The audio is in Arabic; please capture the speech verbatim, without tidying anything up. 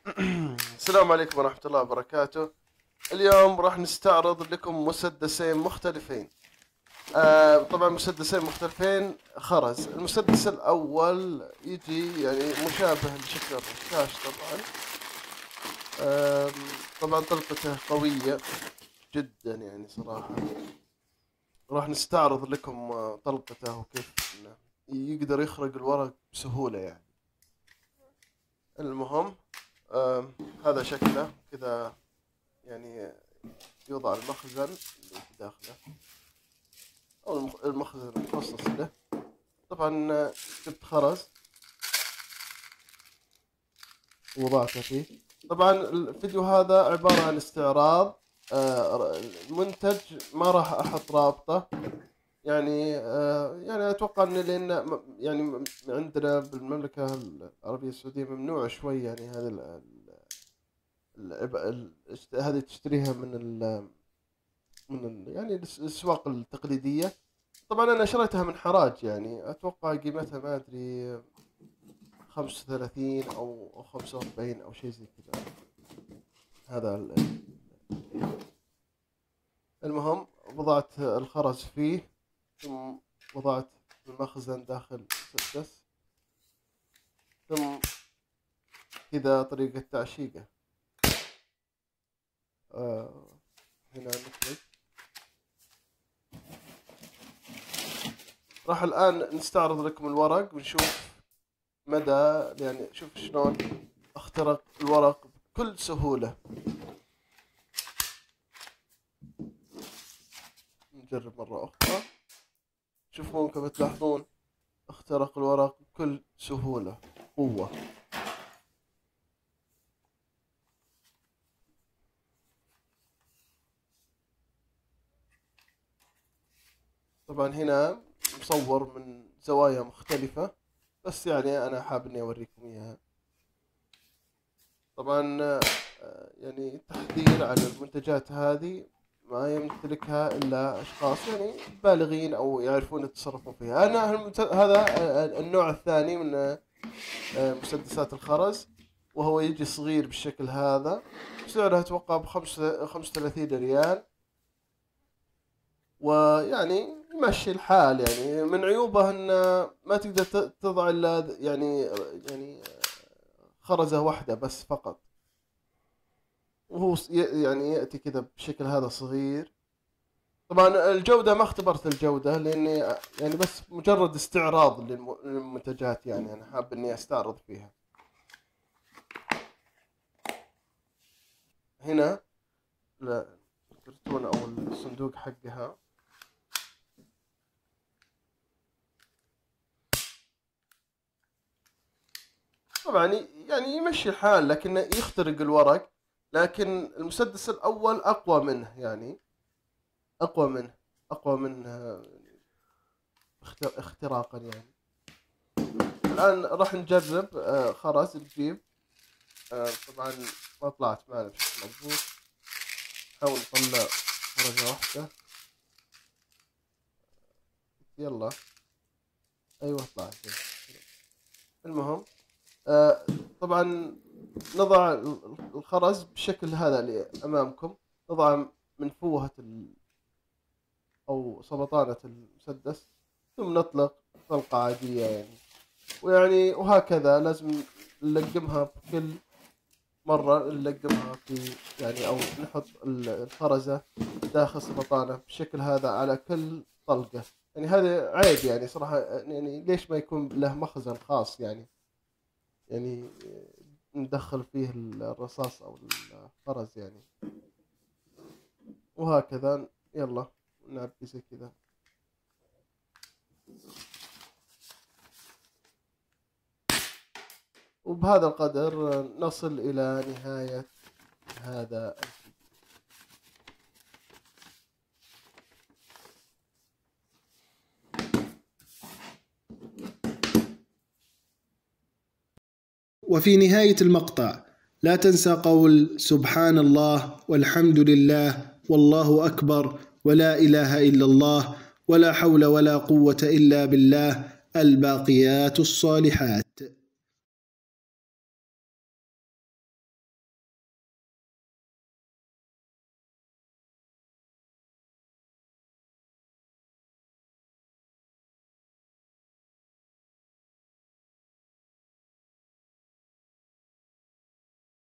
السلام عليكم ورحمة الله وبركاته. اليوم راح نستعرض لكم مسدسين مختلفين. آه طبعا مسدسين مختلفين خرز. المسدس الأول يجي يعني مشابه لشكل الرشاش طبعا. آه طبعا طلقته قوية جدا يعني صراحة. راح نستعرض لكم طلقته وكيف إنه يقدر يخرق الورق بسهولة يعني. المهم آه هذا شكله كذا يعني يوضع المخزن اللي في داخله أو المخزن المخصص له. طبعا جبت خرز ووضعته فيه. طبعا الفيديو هذا عبارة عن استعراض المنتج، ما راح أحط رابطة يعني. يعني أتوقع أن لأن يعني عندنا بالمملكة العربية السعودية ممنوع شوي يعني هذا هذه تشتريها من ال من ال يعني الأسواق التقليدية. طبعا أنا شريتها من حراج يعني أتوقع قيمتها ما أدري خمسة وثلاثين أو خمسة وأربعين أو شيء زي كذا. هذا المهم وضعت الخرز فيه، ثم وضعت المخزن داخل المسدس، ثم كذا طريقة تعشيقه. آه هنا نخرج. راح الآن نستعرض لكم الورق ونشوف مدى يعني شوف شلون اخترق الورق بكل سهولة. نجرب مرة أخرى. شوفوا كيف تلاحظون اخترق الورق بكل سهولة قوة. طبعا هنا مصور من زوايا مختلفة بس يعني أنا حاب إني أوريكم إياها. طبعا يعني تحذير على المنتجات هذه، ما يمتلكها إلا أشخاص يعني بالغين أو يعرفون يتصرفون فيها. أنا هذا النوع الثاني من مسدسات الخرز، وهو يجي صغير بالشكل هذا. سعره أتوقع بخمسة خمسة وثلاثين ريال، ويعني يمشي الحال. يعني من عيوبه أن ما تقدر تضع إلا يعني يعني خرزة واحدة بس فقط، وهو يعني يأتي كذا بشكل هذا صغير. طبعا الجودة ما اختبرت الجودة لأني يعني بس مجرد استعراض للمنتجات، يعني أنا حاب إني أستعرض فيها. هنا الكرتون أو الصندوق حقها. طبعا يعني يمشي الحال لكنه يخترق الورق، لكن المسدس الأول أقوى منه يعني أقوى منه أقوى منه اختراقا يعني. الآن راح نجرب خرز نجيب. طبعا ما طلعت معنا بشكل مضبوط. نحاول نطلع خرزة واحدة. يلا أيوة طلعت. المهم طبعا نضع الخرز بالشكل هذا اللي أمامكم، نضع من فوهة أو سبطانة المسدس، ثم نطلق طلقة عادية يعني. ويعني وهكذا لازم نلقمها بكل مرة، نلقمها في يعني أو نحط الخرزة داخل سبطانة بالشكل هذا على كل طلقة. يعني هذا عيب يعني صراحة. يعني ليش ما يكون له مخزن خاص يعني يعني ندخل فيه الرصاص أو الخرز يعني. وهكذا يلا نعبي زي كذا. وبهذا القدر نصل إلى نهاية هذا الفيديو. وفي نهاية المقطع لا تنسى قول سبحان الله والحمد لله والله أكبر ولا إله إلا الله ولا حول ولا قوة إلا بالله الباقيات الصالحات.